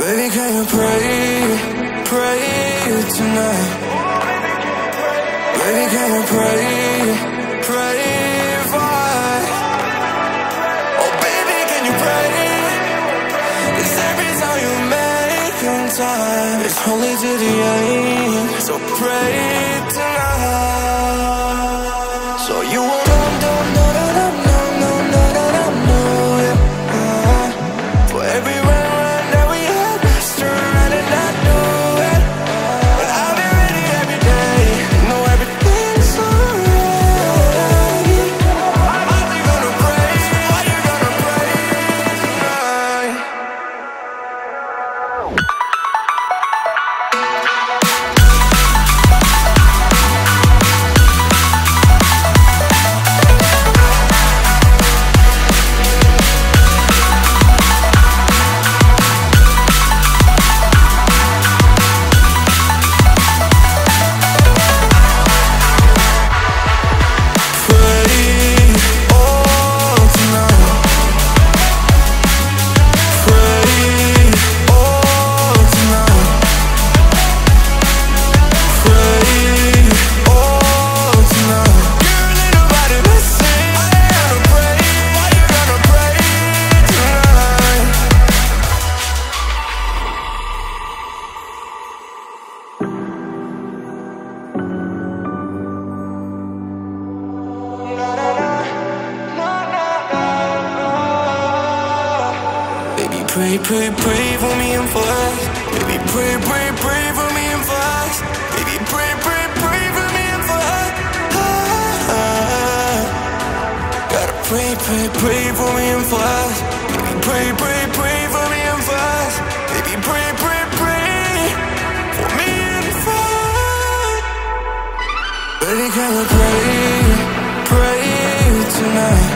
Baby, can you pray, pray tonight? Baby, can you pray, pray for? Oh baby, can you pray? 'Cause every time you make time, it's only to the end. So pray tonight. So you won't for every run that we had, turn around and not do it. But I'll be ready every day, know everything's alright. Are you gonna pray? Are you gonna pray tonight? Pray, pray, pray for me and for us. Baby, pray, pray, pray for me and for us. Baby, pray, pray, pray for me and for us. Gotta pray, pray, pray for me and for us. Baby, pray, pray, pray for me and for us. Baby, pray, pray, pray for me and for us. Baby, can you pray, pray tonight?